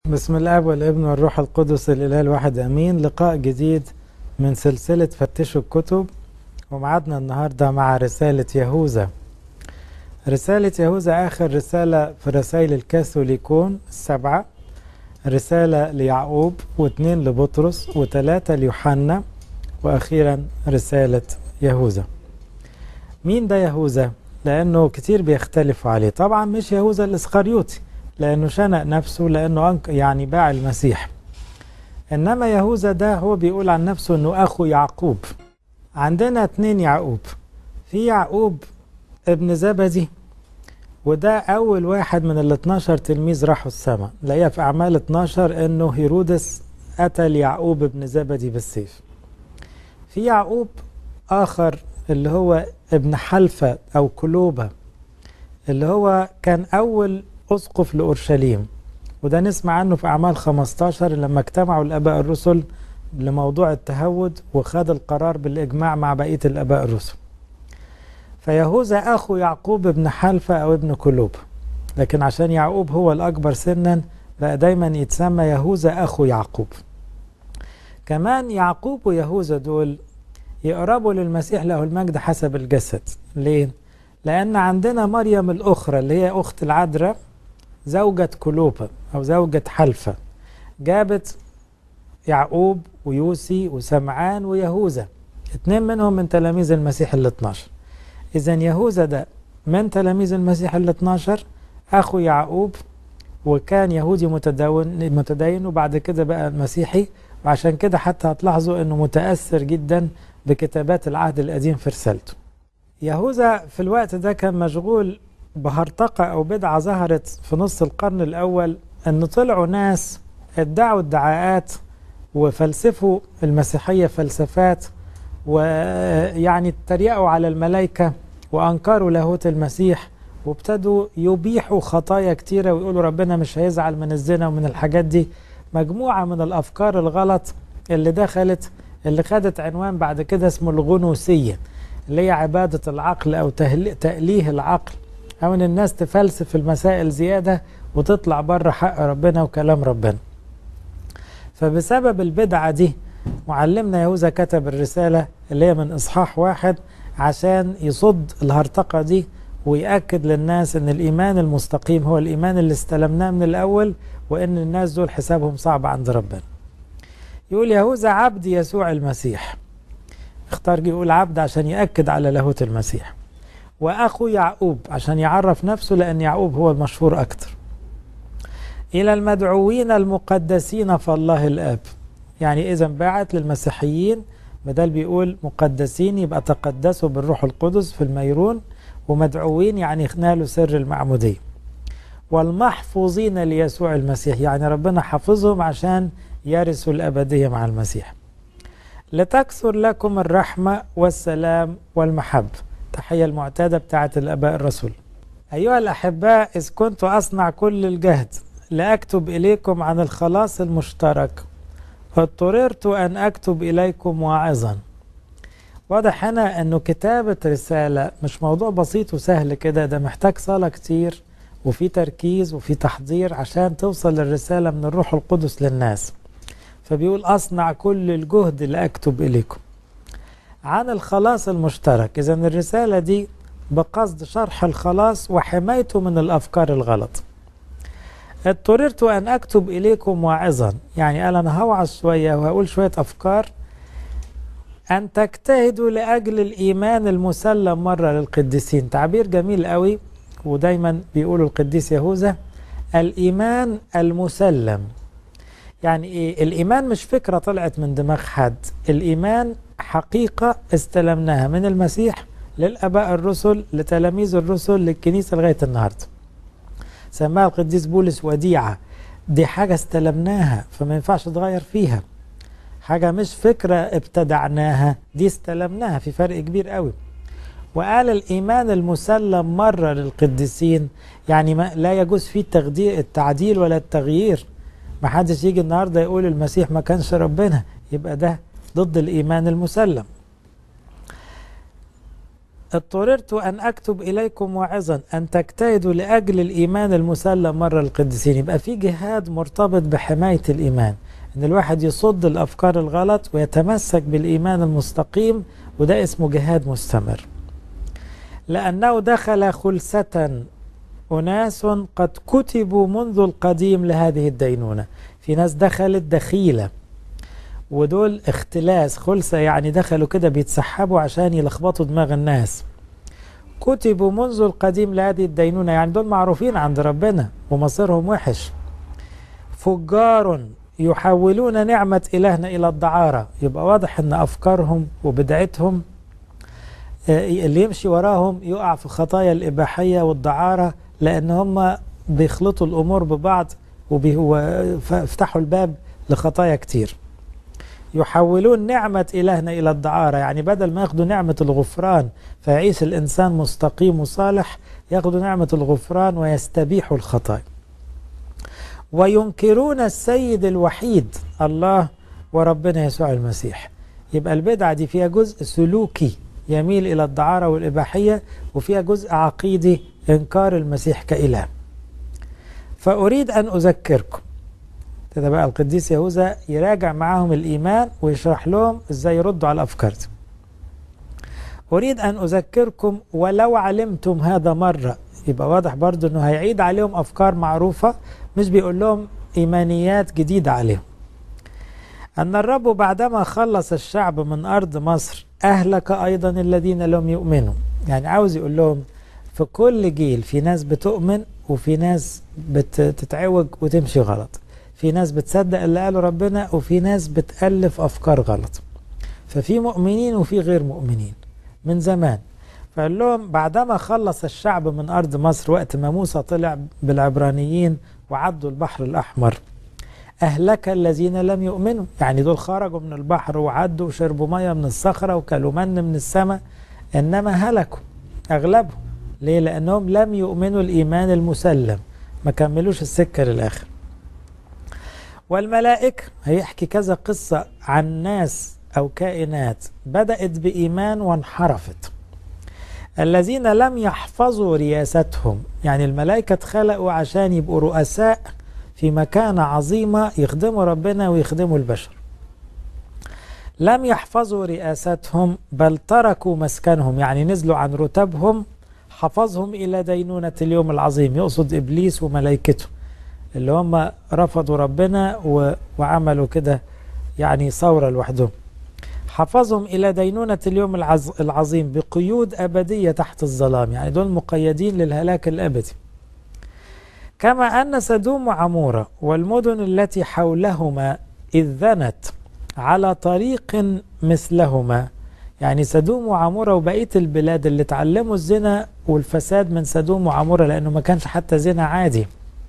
بسم الاب والابن والروح القدس الاله الواحد امين. لقاء جديد من سلسله فتشوا الكتب، ومعادنا النهارده مع رساله يهوذا. رساله يهوذا اخر رساله في رسائل الكاثوليكون السبعه، رساله ليعقوب واثنين لبطرس وثلاثه ليوحنا، واخيرا رساله يهوذا. مين ده يهوذا؟ لانه كتير بيختلفوا عليه. طبعا مش يهوذا الاسخريوطي لأنه شنق نفسه، لأنه يعني باع المسيح. إنما يهوذا ده هو بيقول عن نفسه أنه أخو يعقوب. عندنا اتنين يعقوب، في يعقوب ابن زبدي، وده أول واحد من ال 12 تلميذ راحوا السماء. نلاقيها في أعمال 12 أنه هيرودس قتل يعقوب ابن زبدي بالسيف. في يعقوب آخر اللي هو ابن حلفة أو كلوبة، اللي هو كان أول أسقف لأورشليم، وده نسمع عنه في أعمال 15 لما اجتمعوا الآباء الرسل لموضوع التهود وخد القرار بالإجماع مع بقية الآباء الرسل. فيهوذا أخو يعقوب ابن حلفة أو ابن كلوب، لكن عشان يعقوب هو الأكبر سنا بقى دايما يتسمى يهوذا أخو يعقوب. كمان يعقوب ويهوذا دول يقربوا للمسيح له المجد حسب الجسد. ليه؟ لأن عندنا مريم الأخرى اللي هي أخت العذراء زوجة كلوبة أو زوجة حلفة، جابت يعقوب ويوسي وسمعان ويهوذا، اتنين منهم من تلاميذ المسيح ال 12. إذن يهوذا ده من تلاميذ المسيح ال 12، أخو يعقوب، وكان يهودي متدين وبعد كده بقى مسيحي. وعشان كده حتى هتلاحظوا أنه متأثر جدا بكتابات العهد القديم في رسالته. يهوذا في الوقت ده كان مشغول بهرطقة أو بدعة ظهرت في نص القرن الأول، أن طلعوا ناس ادعوا ادعاءات وفلسفوا المسيحية فلسفات، ويعني اتريقوا على الملائكة وأنكروا لاهوت المسيح، وابتدوا يبيحوا خطايا كتيرة ويقولوا ربنا مش هيزعل من الزنا ومن الحاجات دي. مجموعة من الأفكار الغلط اللي دخلت، اللي خدت عنوان بعد كده اسمه الغنوسية، اللي هي عبادة العقل أو تأليه العقل، أو أن الناس تفلسف المسائل زيادة وتطلع بره حق ربنا وكلام ربنا. فبسبب البدعة دي معلمنا يهوذا كتب الرسالة اللي هي من إصحاح 1 عشان يصد الهرطقة دي ويأكد للناس أن الإيمان المستقيم هو الإيمان اللي استلمناه من الأول، وأن الناس دول حسابهم صعب عند ربنا. يقول يهوذا عبد يسوع المسيح، اختار يقول عبد عشان يأكد على لاهوت المسيح، وأخو يعقوب عشان يعرف نفسه لأن يعقوب هو المشهور أكتر، إلى المدعوين المقدسين فالله الآب. يعني إذا باعت للمسيحيين، بدل بيقول مقدسين يبقى تقدسوا بالروح القدس في الميرون، ومدعوين يعني نالوا سر المعمودية، والمحفوظين ليسوع المسيح يعني ربنا حفظهم عشان يرثوا الأبدية مع المسيح. لتكثر لكم الرحمة والسلام والمحبة، تحية المعتادة بتاعت الآباء الرسول. أيها الأحباء، إذ كنت أصنع كل الجهد لأكتب إليكم عن الخلاص المشترك، فاضطررت أن أكتب إليكم واعظا. واضح هنا أنه كتابة رسالة مش موضوع بسيط وسهل كده، ده محتاج صلاة كتير وفي تركيز وفي تحضير عشان توصل الرسالة من الروح القدس للناس. فبيقول أصنع كل الجهد لأكتب إليكم عن الخلاص المشترك. إذن الرسالة دي بقصد شرح الخلاص وحمايته من الأفكار الغلط. اضطررت أن أكتب إليكم واعظا، يعني قال أنا هوعظ شوية وهقول شوية أفكار، أن تجتهدوا لأجل الإيمان المسلم مرة للقديسين. تعبير جميل قوي، ودايما بيقولوا القديس يهوذا الإيمان المسلم. يعني إيه؟ الإيمان مش فكرة طلعت من دماغ حد، الإيمان حقيقة استلمناها من المسيح للآباء الرسل لتلاميذ الرسل للكنيسة لغاية النهاردة. سماها القديس بولس وديعة، دي حاجة استلمناها فما ينفعش تغير فيها، حاجة مش فكرة ابتدعناها، دي استلمناها، في فرق كبير قوي. وقال الإيمان المسلم مرة للقديسين، يعني ما لا يجوز فيه التعديل ولا التغيير. ما حدش يجي النهاردة يقول المسيح ما كانش ربنا، يبقى ده ضد الإيمان المسلم. اضطررت أن أكتب إليكم واعظا أن تجتهدوا لأجل الإيمان المسلم مرة القديسين. يبقى في جهاد مرتبط بحماية الإيمان، أن الواحد يصد الأفكار الغلط ويتمسك بالإيمان المستقيم، وده اسمه جهاد مستمر. لأنه دخل خلسة أناس قد كتبوا منذ القديم لهذه الدينونة. في ناس دخلت دخيلة، ودول اختلاس. خلسة يعني دخلوا كده بيتسحبوا عشان يلخبطوا دماغ الناس. كتبوا منذ القديم لهذه الدينونة، يعني دول معروفين عند ربنا ومصيرهم وحش. فجار يحولون نعمة إلهنا إلى الدعارة. يبقى واضح أن أفكارهم وبدعتهم اللي يمشي وراهم يقع في خطايا الإباحية والدعارة، لأن هم بيخلطوا الأمور ببعض وفتحوا الباب لخطايا كتير. يحولون نعمة إلهنا إلى الدعارة، يعني بدل ما ياخدوا نعمة الغفران فيعيش الإنسان مستقيم وصالح، ياخدوا نعمة الغفران ويستبيحوا الخطايا. وينكرون السيد الوحيد الله وربنا يسوع المسيح. يبقى البدعة دي فيها جزء سلوكي يميل إلى الدعارة والإباحية، وفيها جزء عقيدي إنكار المسيح كإله. فأريد أن أذكركم. ده بقى القديس يهوذا يراجع معاهم الإيمان ويشرح لهم إزاي يردوا على الأفكار دي. أريد أن أذكركم ولو علمتم هذا مرة. يبقى واضح برضو أنه هيعيد عليهم أفكار معروفة، مش بيقول لهم إيمانيات جديدة عليهم. أن الرب بعدما خلص الشعب من أرض مصر أهلك أيضا الذين لم يؤمنوا. يعني عاوز يقول لهم في كل جيل في ناس بتؤمن وفي ناس بتتعوج وتمشي غلط، في ناس بتصدق اللي قاله ربنا وفي ناس بتألف أفكار غلط. ففي مؤمنين وفي غير مؤمنين من زمان. فقال لهم بعدما خلص الشعب من أرض مصر، وقت ما موسى طلع بالعبرانيين وعدوا البحر الأحمر، أهلك الذين لم يؤمنوا. يعني دول خرجوا من البحر وعدوا وشربوا مية من الصخرة وكلوا من من السماء، إنما هلكوا أغلبهم. ليه؟ لأنهم لم يؤمنوا الإيمان المسلم، ما كملوش السكة للآخر. والملائكة هيحكي كذا قصة عن ناس أو كائنات بدأت بإيمان وانحرفت. الذين لم يحفظوا رياستهم، يعني الملائكة اتخلقوا عشان يبقوا رؤساء في مكانة عظيمة يخدموا ربنا ويخدموا البشر. لم يحفظوا رئاستهم بل تركوا مسكنهم، يعني نزلوا عن رتبهم، حفظهم إلى دينونة اليوم العظيم. يقصد إبليس وملائكته اللي هم رفضوا ربنا وعملوا كده يعني ثورة لوحدهم. حفظهم إلى دينونة اليوم العظيم بقيود أبدية تحت الظلام، يعني دول مقيدين للهلاك الأبدي. كما أن سدوم وعمورة والمدن التي حولهما إذ ذنت على طريق مثلهما. يعني سدوم وعمورة وبقية البلاد اللي تعلموا الزنا والفساد من سدوم وعمورة، لأنه ما كانش حتى زنا عادي.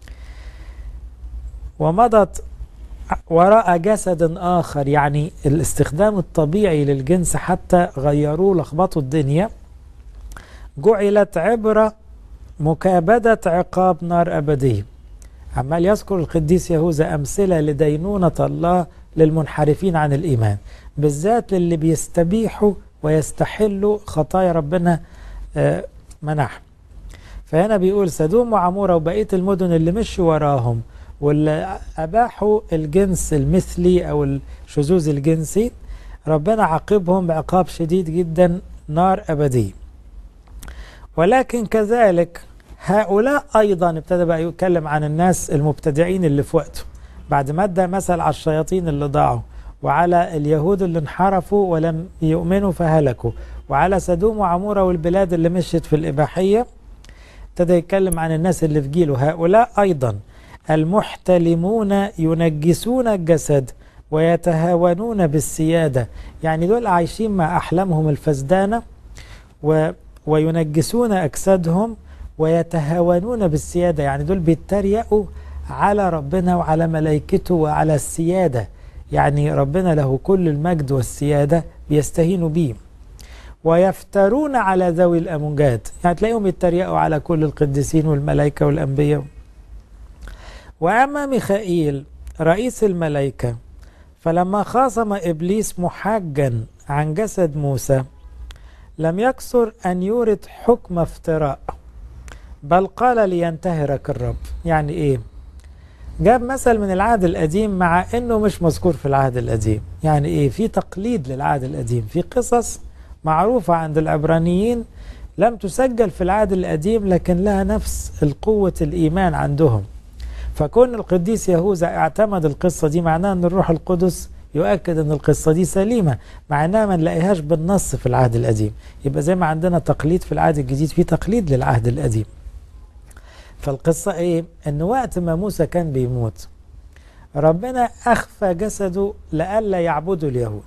ومضت وراء جسد آخر، يعني الاستخدام الطبيعي للجنس حتى غيروه لخبطوا الدنيا. جعلت عبرة مكابدة عقاب نار أبدية. عمال يذكر القديس يهوذا أمثلة لدينونة الله للمنحرفين عن الإيمان، بالذات للي بيستبيحوا ويستحلوا خطايا ربنا منح. فهنا بيقول سدوم وعمورة وبقية المدن اللي مشوا وراهم واللي أباحوا الجنس المثلي أو الشذوذ الجنسي، ربنا عاقبهم بعقاب شديد جدا، نار أبدية. ولكن كذلك هؤلاء أيضا، ابتدى بقى يتكلم عن الناس المبتدعين اللي في وقته، بعد ما ادى مثل على الشياطين اللي ضاعوا، وعلى اليهود اللي انحرفوا ولم يؤمنوا فهلكوا، وعلى سدوم وعمورة والبلاد اللي مشيت في الإباحية. ابتدى يتكلم عن الناس اللي في جيله. هؤلاء أيضا المحتلمون ينجسون الجسد ويتهاونون بالسيادة، يعني دول عايشين مع أحلامهم الفسدانة وينجسون أجسادهم ويتهاونون بالسيادة، يعني دول بيتريقوا على ربنا وعلى ملائكته وعلى السيادة، يعني ربنا له كل المجد والسيادة بيستهينوا بيه. ويفترون على ذوي الأمجاد، يعني تلاقيهم يتريقوا على كل القديسين والملائكة والأنبياء. وأما ميخائيل رئيس لم يكسر أن يورد حكم افتراء، بل قال لينتهرك الرب. يعني إيه؟ جاب مثل من العهد القديم مع إنه مش مذكور في العهد القديم. يعني إيه؟ في تقليد للعهد القديم، في قصص معروفة عند العبرانيين لم تسجل في العهد القديم لكن لها نفس القوة الإيمان عندهم. فكون القديس يهوذا اعتمد القصة دي معناه أن الروح القدس يؤكد أن القصة دي سليمة، مع أنها ما نلاقيهاش بالنص في العهد القديم. يبقى زي ما عندنا تقليد في العهد الجديد في تقليد للعهد القديم. فالقصة إيه؟ أن وقت ما موسى كان بيموت ربنا أخفى جسده لئلا يعبدوا اليهود.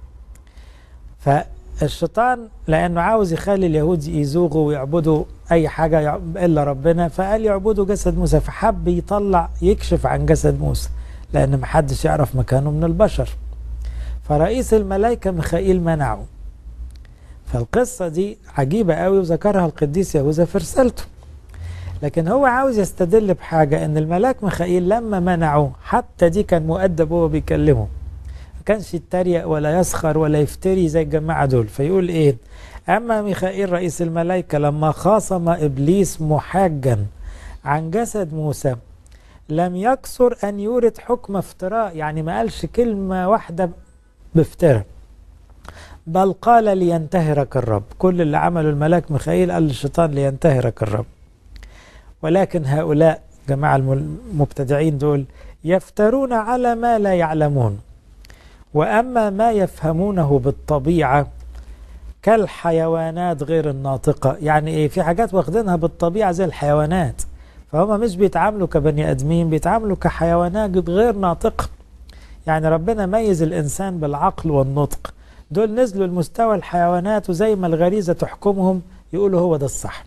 فالشيطان لأنه عاوز يخلي اليهود يزوغوا ويعبدوا أي حاجة إلا ربنا، فقال يعبدوا جسد موسى، فحب يطلع يكشف عن جسد موسى لأن محدش يعرف مكانه من البشر. فرئيس الملائكة ميخائيل منعه. فالقصة دي عجيبة قوي وذكرها القديس يهوذا في رسالته. لكن هو عاوز يستدل بحاجة ان الملاك ميخائيل لما منعه حتى دي كان مؤدب وهو بيكلمه، ما كانش يتريق ولا يسخر ولا يفتري زي الجماعة دول. فيقول ايه؟ اما ميخائيل رئيس الملائكة لما خاصم ابليس محاجا عن جسد موسى لم يكسر ان يورد حكم افتراء، يعني ما قالش كلمة واحدة بافتراء، بل قال لينتهرك الرب. كل اللي عمله الملاك ميخائيل قال للشيطان لينتهرك الرب. ولكن هؤلاء جماعة المبتدعين دول يفترون على ما لا يعلمون، وأما ما يفهمونه بالطبيعة كالحيوانات غير الناطقة. يعني إيه؟ في حاجات واخدينها بالطبيعة زي الحيوانات، فهم مش بيتعاملوا كبني أدمين، بيتعاملوا كحيوانات غير ناطقة. يعني ربنا ميز الإنسان بالعقل والنطق، دول نزلوا المستوى الحيوانات وزي ما الغريزة تحكمهم يقولوا هو ده الصح.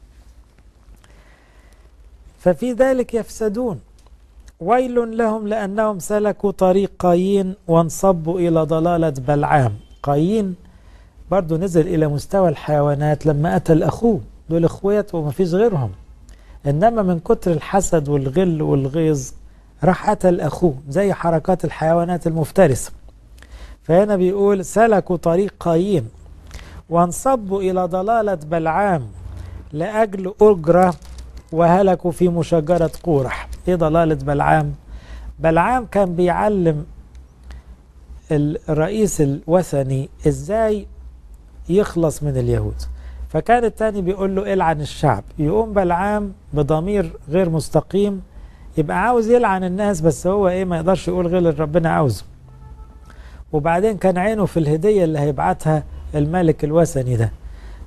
ففي ذلك يفسدون. ويل لهم لأنهم سلكوا طريق قايين وانصبوا إلى ضلالة بلعام. قايين برضو نزل إلى مستوى الحيوانات لما قتل أخوه، دول أخوات وما فيش غيرهم، إنما من كتر الحسد والغل والغيظ راح قتل أخوه زي حركات الحيوانات المفترسة. فهنا بيقول سلكوا طريق قايين وانصبوا إلى ضلالة بلعام لأجل أجرة وهلكوا في مشاجرة قورح. ايه ضلالة بلعام؟ بلعام كان بيعلم الرئيس الوثني ازاي يخلص من اليهود، فكان التاني بيقول له العن الشعب، يقوم بلعام بضمير غير مستقيم يبقى عاوز يلعن الناس، بس هو ايه ما يقدرش يقول غير اللي ربنا عاوزه. وبعدين كان عينه في الهدية اللي هيبعتها الملك الوثني ده.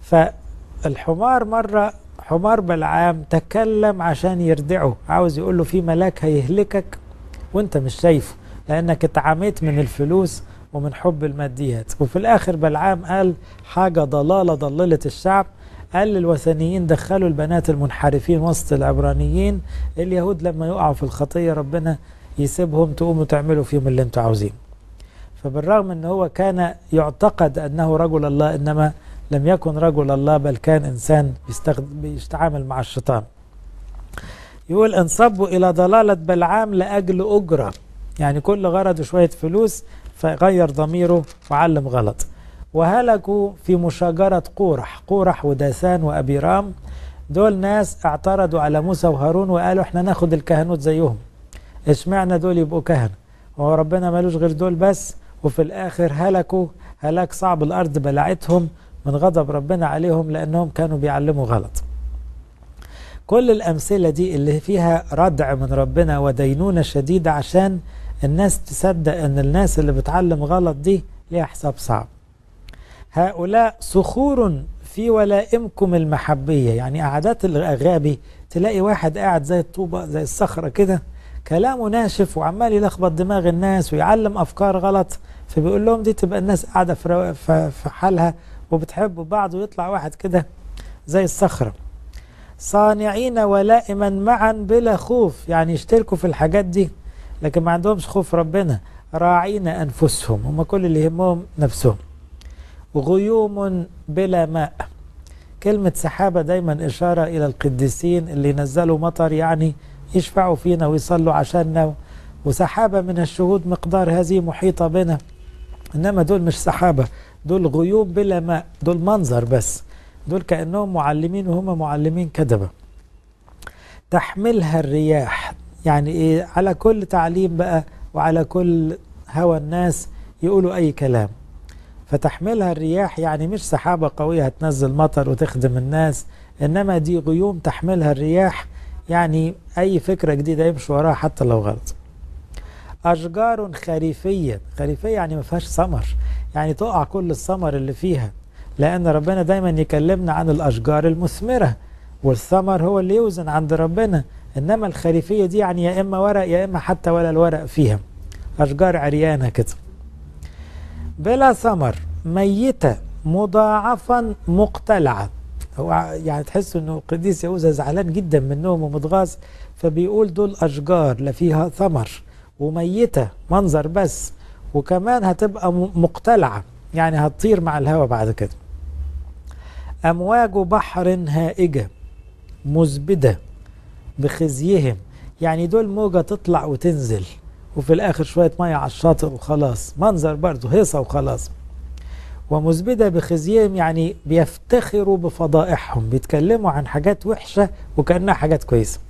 فالحمار مرة حمار بلعام تكلم عشان يردعه، عاوز يقول له في ملاك هيهلكك وانت مش شايفه لانك اتعاميت من الفلوس ومن حب الماديات. وفي الاخر بلعام قال حاجة ضلالة ضللت الشعب، قال للوثنيين دخلوا البنات المنحرفين وسط العبرانيين، اليهود لما يقعوا في الخطية ربنا يسيبهم تقوموا تعملوا فيهم اللي انتوا عاوزين. فبالرغم ان هو كان يعتقد انه رجل الله، انما لم يكن رجل الله بل كان إنسان بيتعامل مع الشيطان. يقول انصبوا إلى ضلالة بلعام لأجل أجرة، يعني كل غرض شوية فلوس فغير ضميره وعلم غلط. وهلكوا في مشاجرة قورح. قورح وداسان وأبيرام دول ناس اعترضوا على موسى وهارون وقالوا احنا ناخد الكهنوت زيهم، اشمعنا دول يبقوا كهنة وهو ربنا مالوش غير دول بس. وفي الآخر هلكوا هلاك صعب، الأرض بلعتهم من غضب ربنا عليهم لأنهم كانوا بيعلموا غلط. كل الأمثلة دي اللي فيها ردع من ربنا ودينونة شديدة عشان الناس تصدق أن الناس اللي بتعلم غلط دي ليها حساب صعب. هؤلاء صخور في ولائمكم المحبية. يعني قعدات الأغابي تلاقي واحد قاعد زي الطوبة زي الصخرة كده، كلامه ناشف وعمال يلخبط دماغ الناس ويعلم أفكار غلط، فبيقول لهم دي تبقى الناس قاعدة في حالها وبتحبوا بعض، ويطلع واحد كده زي الصخرة. صانعين ولائما معا بلا خوف، يعني يشتركوا في الحاجات دي لكن ما عندهمش خوف ربنا. راعين أنفسهم، هم كل اللي يهمهم نفسهم. غيوم بلا ماء. كلمة سحابة دايما إشارة إلى القديسين اللي نزلوا مطر، يعني يشفعوا فينا ويصلوا عشاننا، وسحابة من الشهود مقدار هذه محيطة بنا. إنما دول مش سحابة، دول غيوم بلا ماء، دول منظر بس، دول كأنهم معلمين وهم معلمين كذبة. تحملها الرياح، يعني ايه؟ على كل تعليم بقى وعلى كل هوى الناس يقولوا اي كلام. فتحملها الرياح يعني مش سحابة قوية هتنزل مطر وتخدم الناس، انما دي غيوم تحملها الرياح، يعني اي فكرة جديدة يمشي وراها حتى لو غلط. اشجار خريفية، خريفية يعني ما فيهاش ثمر، يعني تقع كل الثمر اللي فيها، لان ربنا دايما يكلمنا عن الاشجار المثمرة، والثمر هو اللي يوزن عند ربنا. انما الخريفية دي يعني يا اما ورق يا اما حتى ولا الورق فيها، اشجار عريانة كده. بلا ثمر، ميتة، مضاعفا، مقتلعة. هو يعني تحس انه قديس يهوذا زعلان جدا منهم ومتغاظ، فبيقول دول اشجار لا فيها ثمر وميتة منظر بس، وكمان هتبقى مقتلعة يعني هتطير مع الهواء بعد كده. امواج بحر هائجة مزبدة بخزيهم، يعني دول موجة تطلع وتنزل وفي الاخر شوية مية على الشاطئ وخلاص، منظر برضو هيصة وخلاص. ومزبدة بخزيهم يعني بيفتخروا بفضائحهم، بيتكلموا عن حاجات وحشة وكأنها حاجات كويسة.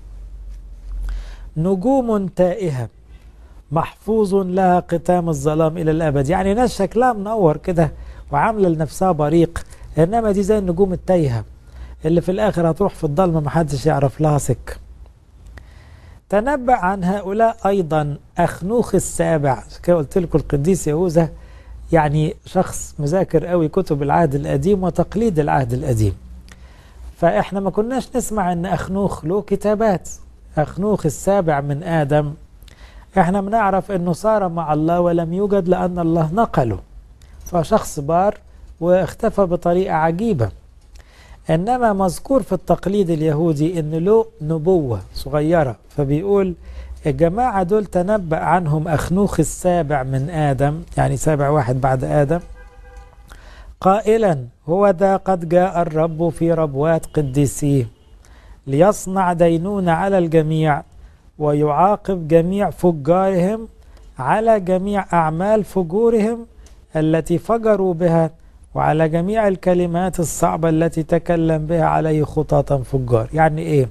نجوم تائهة محفوظ لها قتام الظلام إلى الأبد، يعني ناس شكلها منور كده وعاملة لنفسها بريق، إنما دي زي النجوم التايهة اللي في الآخر هتروح في الضلمة محدش يعرف لها سك. تنبأ عن هؤلاء أيضا أخنوخ السابع، كده قلت لكم القديس يهوذا يعني شخص مذاكر قوي كتب العهد القديم وتقليد العهد القديم، فإحنا ما كناش نسمع أن أخنوخ له كتابات. أخنوخ السابع من آدم إحنا بنعرف أنه صار مع الله ولم يوجد لأن الله نقله، فشخص بار واختفى بطريقة عجيبة. إنما مذكور في التقليد اليهودي أن له نبوة صغيرة، فبيقول الجماعة دول تنبأ عنهم أخنوخ السابع من آدم، يعني سابع واحد بعد آدم، قائلا هو ذا قد جاء الرب في ربوات قديسيه ليصنع دينونة على الجميع ويعاقب جميع فجارهم على جميع أعمال فجورهم التي فجروا بها وعلى جميع الكلمات الصعبة التي تكلم بها عليه خطاة فجار. يعني إيه؟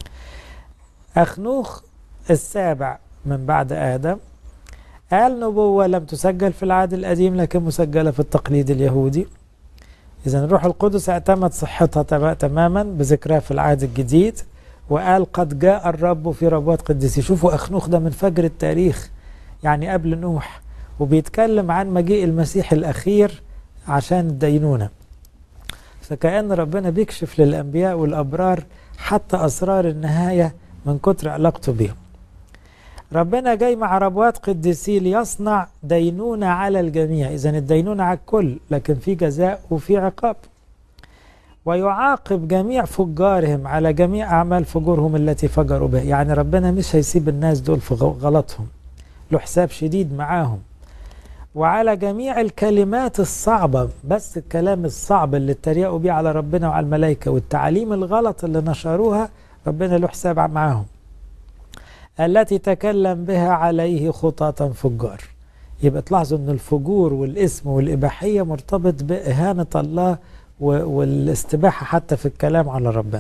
أخنوخ السابع من بعد آدم قال نبوة لم تسجل في العهد القديم لكن مسجلة في التقليد اليهودي. إذن الروح القدس اعتمد صحتها تماما بذكرها في العهد الجديد، وقال قد جاء الرب في ربوات قديسي. شوفوا أخنوخ ده من فجر التاريخ، يعني قبل نوح، وبيتكلم عن مجيء المسيح الأخير عشان الدينونة. فكأن ربنا بيكشف للأنبياء والأبرار حتى أسرار النهاية من كتر علاقته بهم. ربنا جاي مع ربوات قديسي ليصنع دينونة على الجميع، إذن الدينونة على الكل لكن في جزاء وفي عقاب. ويعاقب جميع فجارهم على جميع أعمال فجورهم التي فجروا بها، يعني ربنا مش هيسيب الناس دول في غلطهم، له حساب شديد معاهم. وعلى جميع الكلمات الصعبة، بس الكلام الصعب اللي اتريقوا بيه على ربنا وعلى الملائكة والتعاليم الغلط اللي نشروها ربنا له حساب معاهم، التي تكلم بها عليه خطاة فجار. يبقى تلاحظوا ان الفجور والاسم والإباحية مرتبط بإهانة الله والاستباحة حتى في الكلام على ربنا.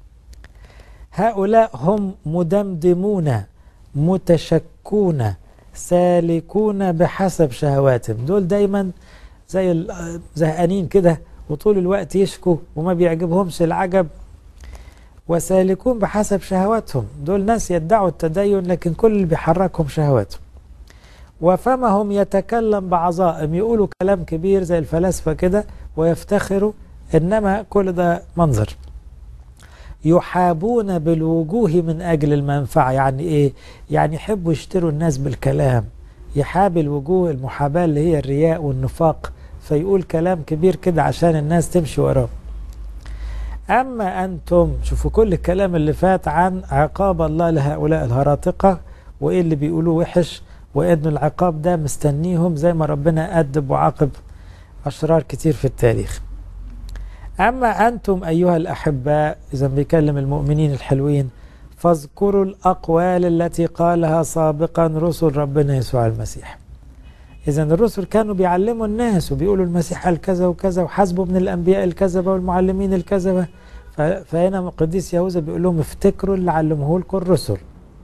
هؤلاء هم مدمدمون متشكون سالكون بحسب شهواتهم، دول دايما زي الزهقانين كده وطول الوقت يشكوا وما بيعجبهمش العجب. وسالكون بحسب شهواتهم، دول ناس يدعوا التدين لكن كل اللي بيحركهم شهواتهم. وفمهم يتكلم بعظائم، يقولوا كلام كبير زي الفلاسفة كده ويفتخروا، إنما كل ده منظر. يحابون بالوجوه من أجل المنفعة، يعني إيه؟ يعني يحبوا يشتروا الناس بالكلام، يحاب الوجوه، المحاباة اللي هي الرياء والنفاق، فيقول كلام كبير كده عشان الناس تمشي وراه. أما أنتم، شوفوا كل الكلام اللي فات عن عقاب الله لهؤلاء الهراطقة وإيه اللي بيقولوه وحش، وإن العقاب ده مستنيهم زي ما ربنا أدب وعاقب أشرار كتير في التاريخ. أما أنتم أيها الأحباء، إذا بيكلم المؤمنين الحلوين، فاذكروا الأقوال التي قالها سابقا رسل ربنا يسوع المسيح. إذا الرسل كانوا بيعلموا الناس وبيقولوا المسيح قال كذا وكذا وحاسبوا من الأنبياء الكذبة والمعلمين الكذبة. فهنا القديس يهوذا بيقول لهم افتكروا اللي علموه لكم الرسل.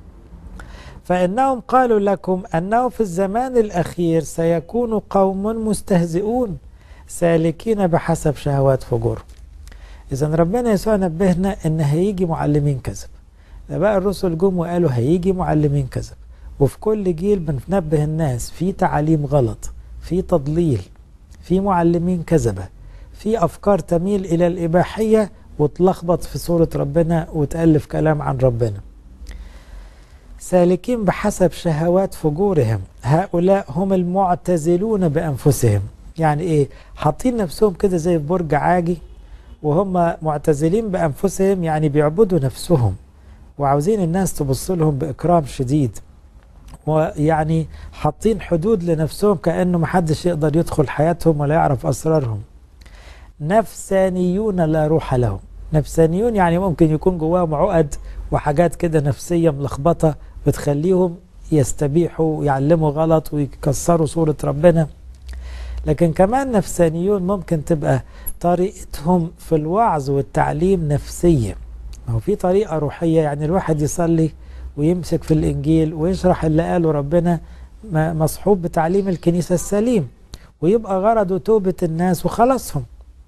فإنهم قالوا لكم أنه في الزمان الأخير سيكون قوم مستهزئون سالكين بحسب شهوات فجور. إذا ربنا يسوع نبهنا إن هيجي معلمين كذب. ده بقى الرسل جم وقالوا هيجي معلمين كذب، وفي كل جيل بننبه الناس في تعاليم غلط، في تضليل، في معلمين كذبة، في أفكار تميل إلى الإباحية وتلخبط في صورة ربنا وتألف كلام عن ربنا. سالكين بحسب شهوات فجورهم، هؤلاء هم المعتزلون بأنفسهم. يعني إيه؟ حاطين نفسهم كده زي في برج عاجي وهم معتزلين بأنفسهم، يعني بيعبدوا نفسهم وعاوزين الناس تبص لهم بإكرام شديد، ويعني حاطين حدود لنفسهم كأنه محدش يقدر يدخل حياتهم ولا يعرف أسرارهم. نفسانيون لا روح لهم. نفسانيون يعني ممكن يكون جواهم عقد وحاجات كده نفسية ملخبطة بتخليهم يستبيحوا ويعلموا غلط ويكسروا صورة ربنا. لكن كمان نفسانيون ممكن تبقى طريقتهم في الوعظ والتعليم نفسية. هو في طريقة روحية، يعني الواحد يصلي ويمسك في الإنجيل ويشرح اللي قاله ربنا مصحوب بتعليم الكنيسة السليم، ويبقى غرضه توبة الناس وخلاصهم.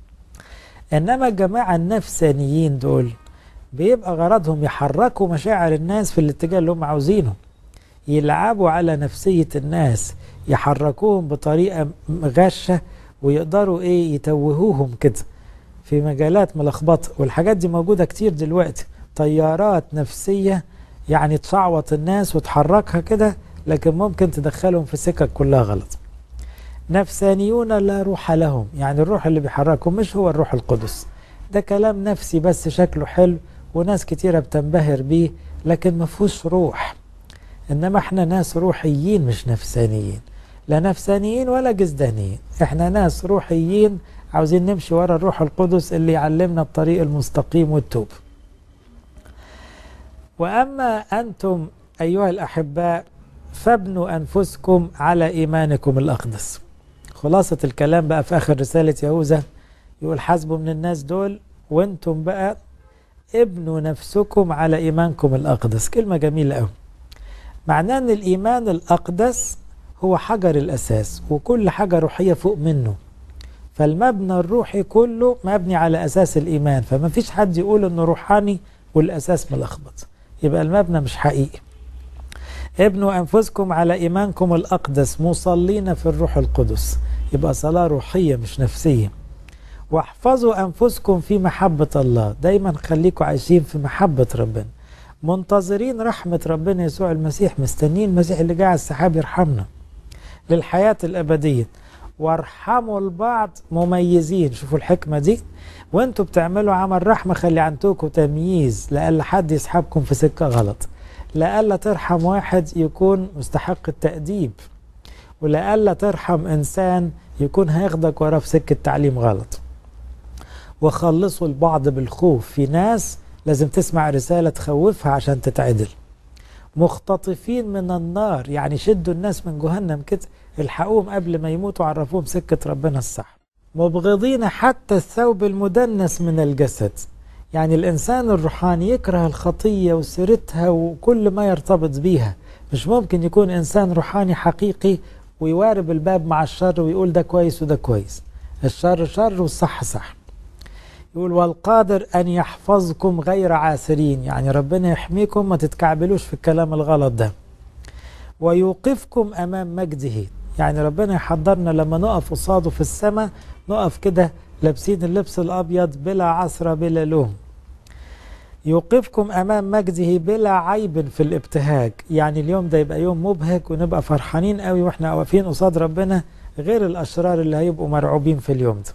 إنما الجماعة النفسانيين دول بيبقى غرضهم يحركوا مشاعر الناس في الاتجاه اللي هم عاوزينه، يلعبوا على نفسية الناس، يحركوهم بطريقة غشة ويقدروا يتوهوهم كده في مجالات ملخبطة. والحاجات دي موجودة كتير دلوقتي، طيارات نفسية يعني تشعوط الناس وتحركها كده، لكن ممكن تدخلهم في سكك كلها غلط. نفسانيون لا روح لهم، يعني الروح اللي بيحركهم مش هو الروح القدس، ده كلام نفسي بس شكله حلو وناس كتيرة بتنبهر بيه، لكن ما فيهوش روح. إنما احنا ناس روحيين مش نفسانيين، لا نفسانيين ولا جسدانيين، احنا ناس روحيين عاوزين نمشي ورا الروح القدس اللي يعلمنا الطريق المستقيم والتوب. وأما أنتم أيها الأحباء فابنوا أنفسكم على إيمانكم الأقدس. خلاصة الكلام بقى في آخر رسالة يهوذا يقول حاسبوا من الناس دول، وانتم بقى ابنوا نفسكم على إيمانكم الأقدس. كلمة جميلة قوي. معناه أن الإيمان الأقدس هو حجر الأساس، وكل حاجة روحية فوق منه. فالمبنى الروحي كله مبني على أساس الإيمان، فما فيش حد يقول أنه روحاني والأساس ملخبط، يبقى المبنى مش حقيقي. ابنوا أنفسكم على إيمانكم الأقدس مصلين في الروح القدس، يبقى صلاة روحية مش نفسية. واحفظوا أنفسكم في محبة الله، دايما خليكم عايشين في محبة ربنا، منتظرين رحمة ربنا يسوع المسيح، مستنين المسيح اللي جاء على السحاب يرحمنا للحياة الأبدية. وارحموا البعض مميزين. شوفوا الحكمة دي، وانتوا بتعملوا عمل رحمة خلي عندكم تمييز، لألا حد يسحبكم في سكة غلط، لألا ترحم واحد يكون مستحق التأديب، ولألا ترحم إنسان يكون هياخدك وراه في سكة تعليم غلط. وخلصوا البعض بالخوف، في ناس لازم تسمع رسالة تخوفها عشان تتعدل. مختطفين من النار، يعني شدوا الناس من جهنم كده، الحقوهم قبل ما يموتوا، عرفوهم سكة ربنا الصح. مبغضين حتى الثوب المدنس من الجسد، يعني الإنسان الروحاني يكره الخطية وسيرتها وكل ما يرتبط بيها. مش ممكن يكون إنسان روحاني حقيقي ويوارب الباب مع الشر ويقول ده كويس وده كويس، الشر شر والصح صح. يقول والقادر أن يحفظكم غير عاسرين، يعني ربنا يحميكم ما تتكعبلوش في الكلام الغلط ده. ويوقفكم أمام مجده، يعني ربنا يحضرنا لما نقف قصاده في السماء نقف كده لابسين اللبس الأبيض بلا عثرة بلا لوم. يوقفكم أمام مجده بلا عيب في الابتهاج، يعني اليوم ده يبقى يوم مبهج ونبقى فرحانين قوي واحنا واقفين قصاد ربنا، غير الأشرار اللي هيبقوا مرعوبين في اليوم ده.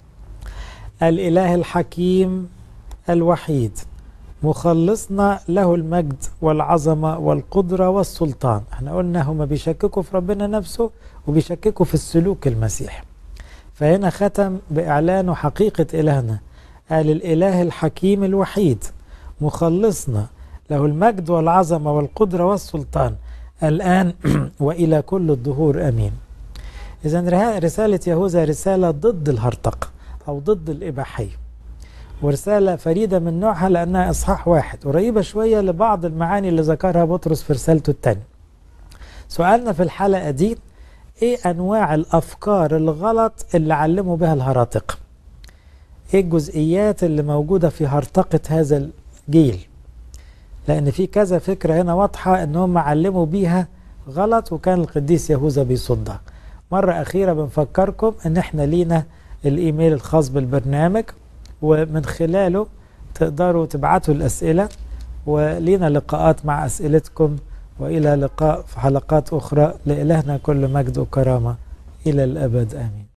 الإله الحكيم الوحيد مخلصنا له المجد والعظمة والقدرة والسلطان. احنا قلنا هما بيشككوا في ربنا نفسه وبيشككوا في السلوك المسيح، فهنا ختم بإعلان حقيقة إلهنا. قال الإله الحكيم الوحيد مخلصنا له المجد والعظمة والقدرة والسلطان الآن وإلى كل الدهور أمين. إذن رسالة يهوذا رسالة ضد الهرطقة أو ضد الإباحية، ورسالة فريدة من نوعها لأنها إصحاح واحد، قريبة شوية لبعض المعاني اللي ذكرها بطرس في رسالته الثانية. سؤالنا في الحلقة دي: إيه أنواع الأفكار الغلط اللي علموا بها الهراطقة؟ إيه الجزئيات اللي موجودة في هرطقة هذا الجيل؟ لأن في كذا فكرة هنا واضحة أنهم علموا بيها غلط، وكان القديس يهوذا بيصدها. مرة أخيرة بنفكركم أن احنا لينا الإيميل الخاص بالبرنامج، ومن خلاله تقدروا تبعتوا الأسئلة، ولينا لقاءات مع أسئلتكم، وإلى لقاء في حلقات أخرى. لإلهنا كل مجد وكرامة إلى الأبد، آمين.